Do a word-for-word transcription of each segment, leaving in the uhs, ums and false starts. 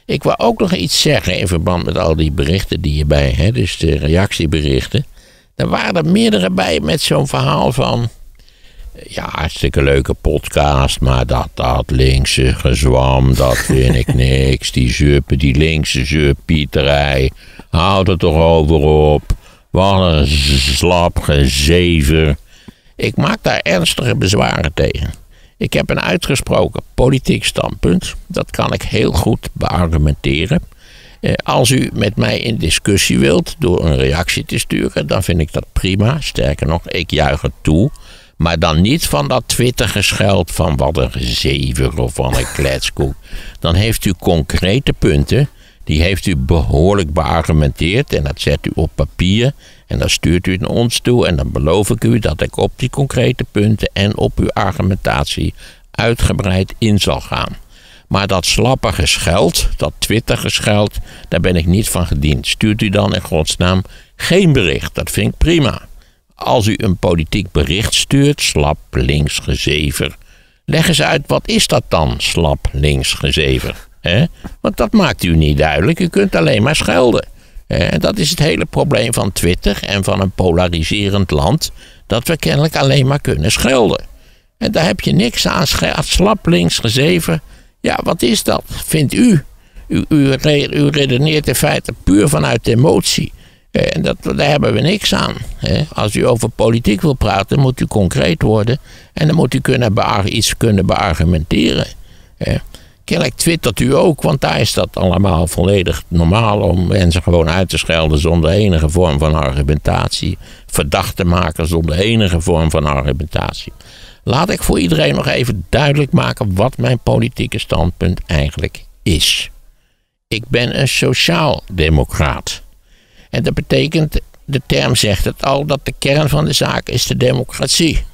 Ik wil ook nog iets zeggen in verband met al die berichten die je bij, hè, dus de reactieberichten. Er waren er meerdere bij met zo'n verhaal van, ja, hartstikke leuke podcast, maar dat, dat linkse gezwam, dat vind ik niks. Die zuppen, die linkse zuppieterij, houd er toch over op. Wat een slap gezever. Ik maak daar ernstige bezwaren tegen. Ik heb een uitgesproken politiek standpunt. Dat kan ik heel goed beargumenteren. Eh, als u met mij in discussie wilt door een reactie te sturen, dan vind ik dat prima. Sterker nog, ik juich het toe. Maar dan niet van dat Twitter-gescheld van wat een gezever of van een kletskoek. Dan heeft u concrete punten. Die heeft u behoorlijk beargumenteerd en dat zet u op papier. En dan stuurt u het naar ons toe en dan beloof ik u dat ik op die concrete punten en op uw argumentatie uitgebreid in zal gaan. Maar dat slappe gescheld, dat Twitter-gescheld, daar ben ik niet van gediend. Stuurt u dan in godsnaam geen bericht, dat vind ik prima. Als u een politiek bericht stuurt, slap links gezever. Leg eens uit, wat is dat dan, slap links gezever? He? Want dat maakt u niet duidelijk, u kunt alleen maar schelden. En dat is het hele probleem van Twitter en van een polariserend land, dat we kennelijk alleen maar kunnen schelden. En daar heb je niks aan, slap links gezever. Ja, wat is dat? Vindt u? U, u, u redeneert in feite puur vanuit emotie. En dat, daar hebben we niks aan. Als u over politiek wil praten, moet u concreet worden. En dan moet u kunnen bear, iets kunnen beargumenteren. Kennelijk twittert u ook, want daar is dat allemaal volledig normaal om mensen gewoon uit te schelden zonder enige vorm van argumentatie. Verdacht te maken zonder enige vorm van argumentatie. Laat ik voor iedereen nog even duidelijk maken wat mijn politieke standpunt eigenlijk is. Ik ben een sociaal-democraat. En dat betekent, de term zegt het al, dat de kern van de zaak is de democratie.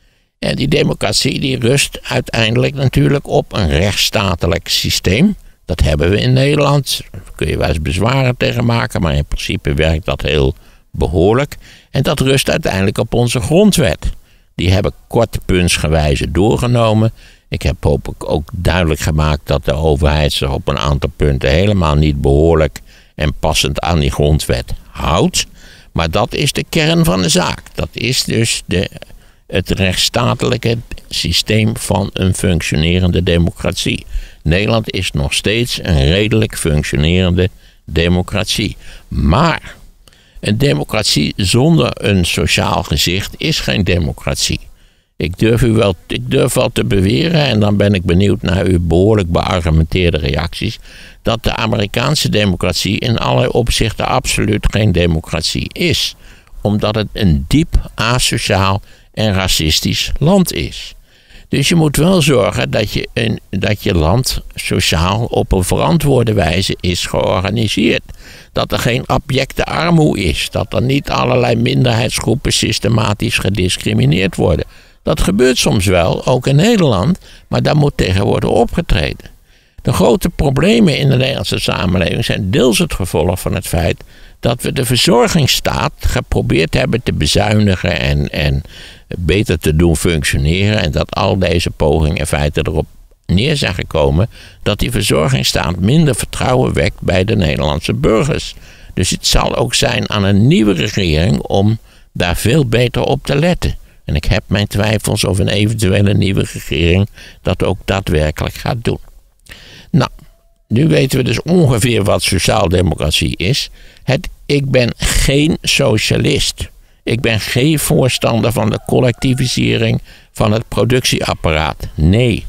En die democratie die rust uiteindelijk natuurlijk op een rechtsstatelijk systeem. Dat hebben we in Nederland. Daar kun je wel eens bezwaren tegen maken, maar in principe werkt dat heel behoorlijk. En dat rust uiteindelijk op onze grondwet. Die hebben kortpuntsgewijze doorgenomen. Ik heb hoop ik ook duidelijk gemaakt dat de overheid zich op een aantal punten helemaal niet behoorlijk en passend aan die grondwet houdt. Maar dat is de kern van de zaak. Dat is dus de, het rechtsstatelijke systeem van een functionerende democratie. Nederland is nog steeds een redelijk functionerende democratie. Maar een democratie zonder een sociaal gezicht is geen democratie. Ik durf u wel, ik durf wel te beweren, en dan ben ik benieuwd naar uw behoorlijk beargumenteerde reacties, dat de Amerikaanse democratie in allerlei opzichten absoluut geen democratie is. Omdat het een diep asociaal en racistisch land is. Dus je moet wel zorgen dat je, een, dat je land sociaal op een verantwoorde wijze is georganiseerd. Dat er geen abjecte armoede is. Dat er niet allerlei minderheidsgroepen systematisch gediscrimineerd worden. Dat gebeurt soms wel, ook in Nederland, maar daar moet tegen worden opgetreden. De grote problemen in de Nederlandse samenleving zijn deels het gevolg van het feit dat we de verzorgingsstaat geprobeerd hebben te bezuinigen en, en beter te doen functioneren. En dat al deze pogingen in feite erop neer zijn gekomen dat die verzorgingsstaat minder vertrouwen wekt bij de Nederlandse burgers. Dus het zal ook zijn aan een nieuwe regering om daar veel beter op te letten. En ik heb mijn twijfels of een eventuele nieuwe regering dat ook daadwerkelijk gaat doen. Nou, nu weten we dus ongeveer wat sociaaldemocratie is. Het, ik ben geen socialist. Ik ben geen voorstander van de collectivisering van het productieapparaat. Nee.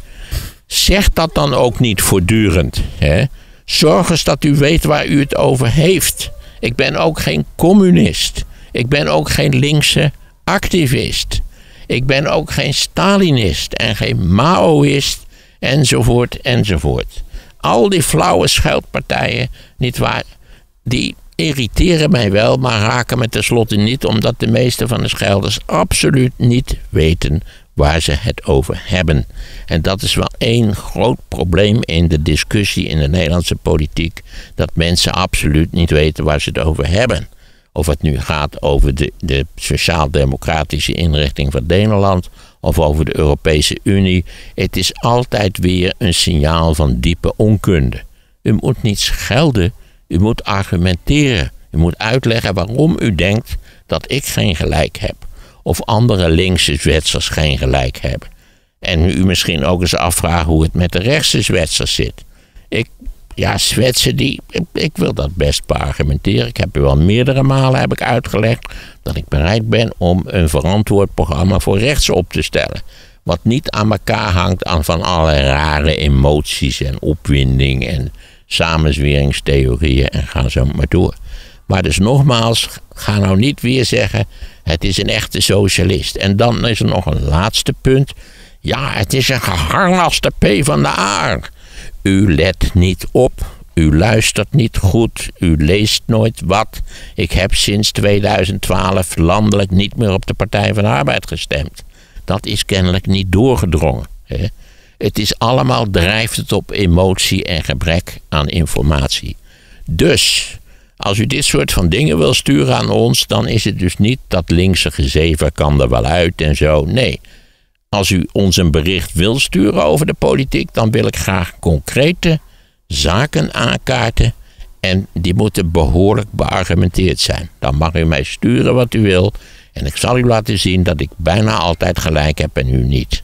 Zeg dat dan ook niet voortdurend. Hè? Zorg eens dat u weet waar u het over heeft. Ik ben ook geen communist. Ik ben ook geen linkse activist. Ik ben ook geen Stalinist en geen Maoïst enzovoort enzovoort. Al die flauwe scheldpartijen, nietwaar, die irriteren mij wel, maar raken me tenslotte niet, omdat de meeste van de schelders absoluut niet weten waar ze het over hebben. En dat is wel één groot probleem in de discussie in de Nederlandse politiek, dat mensen absoluut niet weten waar ze het over hebben. Of het nu gaat over de, de sociaal-democratische inrichting van Nederland of over de Europese Unie. Het is altijd weer een signaal van diepe onkunde. U moet niet schelden, u moet argumenteren. U moet uitleggen waarom u denkt dat ik geen gelijk heb. Of andere linkse Zwitsers geen gelijk hebben. En u misschien ook eens afvragen hoe het met de rechtse Zwitsers zit. Ik, ja, Zwitser, die, ik wil dat best beargumenteren. Ik heb u al meerdere malen heb ik uitgelegd dat ik bereid ben om een verantwoord programma voor rechts op te stellen. Wat niet aan elkaar hangt aan van allerlei rare emoties en opwinding en samenzweringstheorieën en ga zo maar door. Maar dus nogmaals, ga nou niet weer zeggen, het is een echte socialist. En dan is er nog een laatste punt. Ja, het is een geharnaste P van de A. U let niet op, u luistert niet goed, u leest nooit wat. Ik heb sinds tweeduizend twaalf landelijk niet meer op de Partij van de Arbeid gestemd. Dat is kennelijk niet doorgedrongen. Hè? Het is allemaal, drijft het op emotie en gebrek aan informatie. Dus, als u dit soort van dingen wil sturen aan ons, dan is het dus niet dat linkse gezever kan er wel uit en zo. Nee, als u ons een bericht wil sturen over de politiek, dan wil ik graag concrete zaken aankaarten. En die moeten behoorlijk beargumenteerd zijn. Dan mag u mij sturen wat u wil. En ik zal u laten zien dat ik bijna altijd gelijk heb en u niet.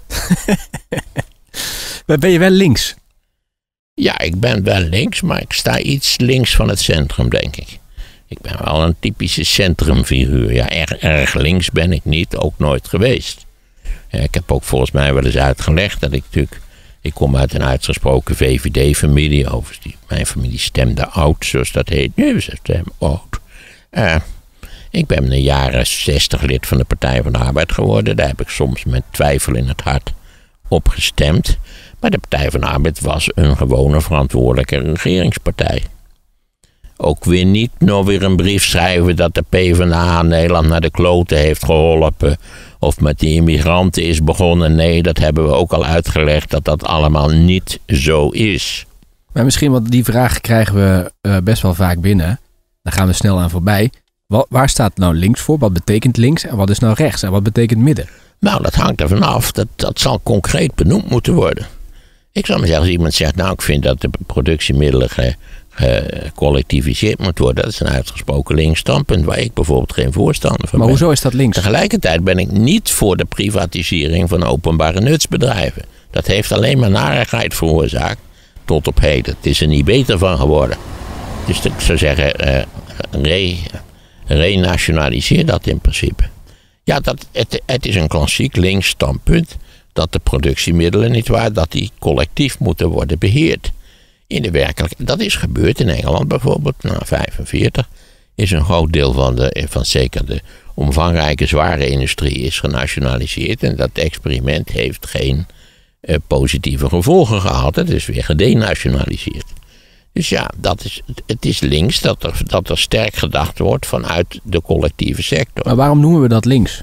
Ben je wel links? Ja, ik ben wel links, maar ik sta iets links van het centrum, denk ik. Ik ben wel een typische centrumfiguur. Ja, erg, erg links ben ik niet, ook nooit geweest. Ja, ik heb ook volgens mij wel eens uitgelegd dat ik natuurlijk... Ik kom uit een uitgesproken V V D-familie. Overigens, die, mijn familie stemde oud, zoals dat heet. Nu ze stemmen oud. Uh, ik ben in de jaren zestig lid van de Partij van de Arbeid geworden. Daar heb ik soms met twijfel in het hart op gestemd. Maar de Partij van de Arbeid was een gewone verantwoordelijke regeringspartij. Ook weer niet nog weer een brief schrijven dat de PvdA Nederland naar de kloten heeft geholpen. Of met die immigranten is begonnen. Nee, dat hebben we ook al uitgelegd dat dat allemaal niet zo is. Maar misschien, want die vraag krijgen we uh, best wel vaak binnen. Daar gaan we snel aan voorbij. Wat, waar staat nou links voor? Wat betekent links en wat is nou rechts? En wat betekent midden? Nou, dat hangt er vanaf. Dat, dat zal concreet benoemd moeten worden. Ik zou maar zeggen, als iemand zegt, nou, ik vind dat de productiemiddelen ge, gecollectiviseerd moet worden. Dat is een uitgesproken links standpunt waar ik bijvoorbeeld geen voorstander van maar ben. Maar hoezo is dat links? Tegelijkertijd ben ik niet voor de privatisering van openbare nutsbedrijven. Dat heeft alleen maar narigheid veroorzaakt tot op heden. Het is er niet beter van geworden. Dus ik zou zeggen, uh, re, renationaliseer dat in principe. Ja, dat, het, het is een klassiek links standpunt dat de productiemiddelen, nietwaar, dat die collectief moeten worden beheerd. In de werkelijkheid, dat is gebeurd in Engeland bijvoorbeeld, na vijfenveertig is een groot deel van, de, van zeker de omvangrijke zware industrie is genationaliseerd en dat experiment heeft geen uh, positieve gevolgen gehad. Het is weer gedenationaliseerd. Dus ja, dat is, het is links dat er, dat er sterk gedacht wordt vanuit de collectieve sector. Maar waarom noemen we dat links?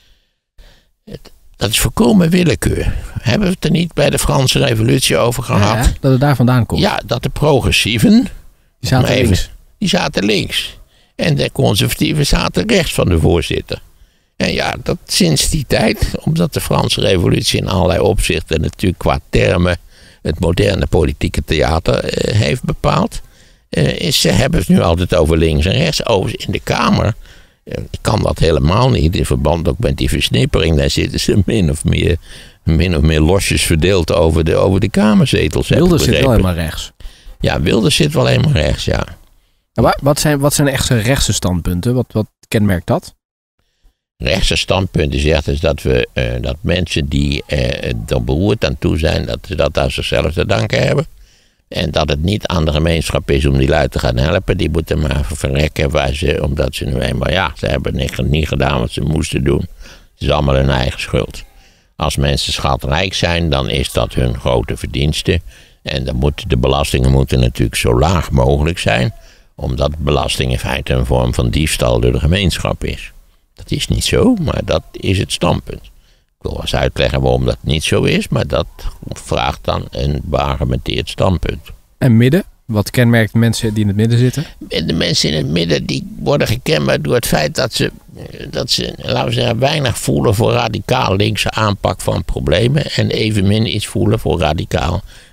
Het, dat is volkomen willekeur. Hebben we het er niet bij de Franse Revolutie over gehad? Ja, dat het daar vandaan komt. Ja, dat de progressieven, die zaten even, links. Die zaten links. En de conservatieven zaten rechts van de voorzitter. En ja, dat sinds die tijd, omdat de Franse Revolutie in allerlei opzichten natuurlijk qua termen het moderne politieke theater uh, heeft bepaald, uh, is, ze hebben het nu altijd over links en rechts. Overigens in de Kamer uh, kan dat helemaal niet, in verband ook met die versnippering. Daar zitten ze min of meer, min of meer losjes verdeeld over de, over de kamerzetels. Wilders zit wel helemaal rechts. Ja, Wilders zit wel helemaal rechts, ja. Maar wat zijn, wat zijn echte rechtse standpunten? Wat, wat kenmerkt dat? Rechtse standpunten zegt dus dat, we, uh, dat mensen die uh, er beroerd aan toe zijn, dat ze dat aan zichzelf te danken hebben. En dat het niet aan de gemeenschap is om die lui te gaan helpen. Die moeten maar verrekken waar ze, omdat ze nu eenmaal, ja, ze hebben niet, niet gedaan wat ze moesten doen. Het is allemaal hun eigen schuld. Als mensen schatrijk zijn, dan is dat hun grote verdienste. En dan moeten de belastingen moeten natuurlijk zo laag mogelijk zijn, omdat belasting in feite een vorm van diefstal door de gemeenschap is. Dat is niet zo, maar dat is het standpunt. Ik wil wel eens uitleggen waarom dat niet zo is, maar dat vraagt dan een beargumenteerd standpunt. En midden? Wat kenmerkt mensen die in het midden zitten? De mensen in het midden die worden gekenmerkt door het feit dat ze, dat ze laten we zeggen, weinig voelen voor radicaal linkse aanpak van problemen en evenmin iets voelen voor radicaal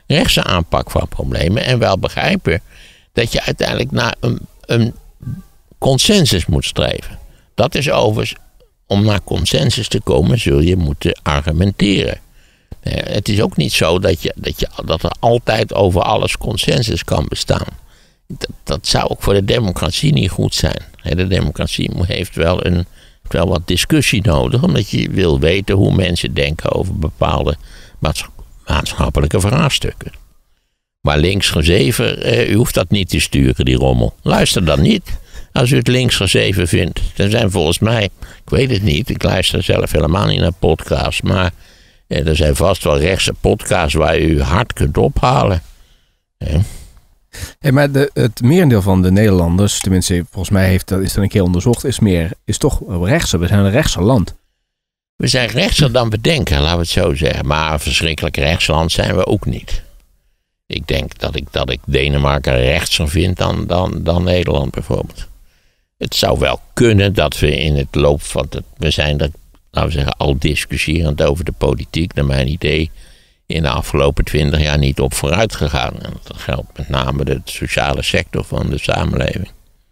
rechtse aanpak van problemen. En wel begrijpen dat je uiteindelijk naar een, een consensus moet streven. Dat is overigens, om naar consensus te komen, zul je moeten argumenteren. Het is ook niet zo dat, je, dat, je, dat er altijd over alles consensus kan bestaan. Dat, dat zou ook voor de democratie niet goed zijn. De democratie heeft wel, een, wel wat discussie nodig, omdat je wil weten hoe mensen denken over bepaalde maatschappelijke vraagstukken. Maar linksgezeven, eh, u hoeft dat niet te sturen, die rommel. Luister dan niet. Als u het linksgezeven vindt. Er zijn volgens mij, ik weet het niet, ik luister zelf helemaal niet naar podcasts, maar eh, er zijn vast wel rechtse podcasts waar u hard kunt ophalen. Eh. Hey, maar de, het merendeel van de Nederlanders, tenminste volgens mij heeft, dat is er een keer onderzocht, is, meer, is toch rechtser. We zijn een rechtser land. We zijn rechtser dan we denken, laten we het zo zeggen. Maar een verschrikkelijk rechtsland zijn we ook niet. Ik denk dat ik, dat ik Denemarken rechtser vind dan, dan, dan Nederland bijvoorbeeld. Het zou wel kunnen dat we in het loop van... Het, we zijn er, laten we zeggen, al discussierend over de politiek, naar mijn idee, in de afgelopen twintig jaar niet op vooruit gegaan. En dat geldt met name de sociale sector van de samenleving.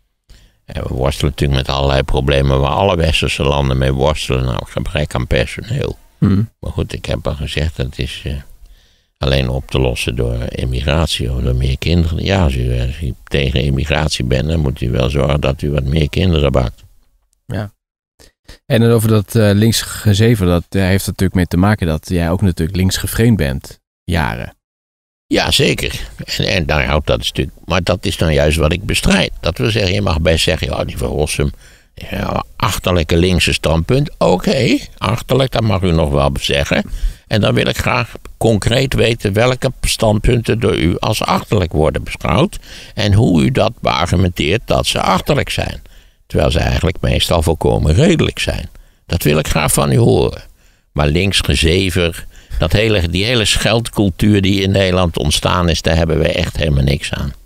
En we worstelen natuurlijk met allerlei problemen waar alle westerse landen mee worstelen. Nou, gebrek aan personeel. Mm. Maar goed, ik heb al gezegd, dat is uh, alleen op te lossen door immigratie of door meer kinderen. Ja, als u, als u tegen immigratie bent, dan moet u wel zorgen dat u wat meer kinderen bakt. Ja. En over dat uh, linksgezeven, dat uh, heeft er natuurlijk mee te maken dat jij ook natuurlijk linksgevreemd bent, jaren. Ja, zeker. En, en nou, ja, dat is natuurlijk, maar dat is nou juist wat ik bestrijd. Dat wil zeggen, je mag best zeggen, ja, die Van Rossum, ja, achterlijke linkse standpunt. Oké, okay, achterlijk, dat mag u nog wel zeggen. En dan wil ik graag concreet weten welke standpunten door u als achterlijk worden beschouwd. En hoe u dat beargumenteert dat ze achterlijk zijn. Terwijl ze eigenlijk meestal volkomen redelijk zijn. Dat wil ik graag van u horen. Maar linksgezever, dat hele, die hele scheldcultuur die in Nederland ontstaan is, daar hebben we echt helemaal niks aan.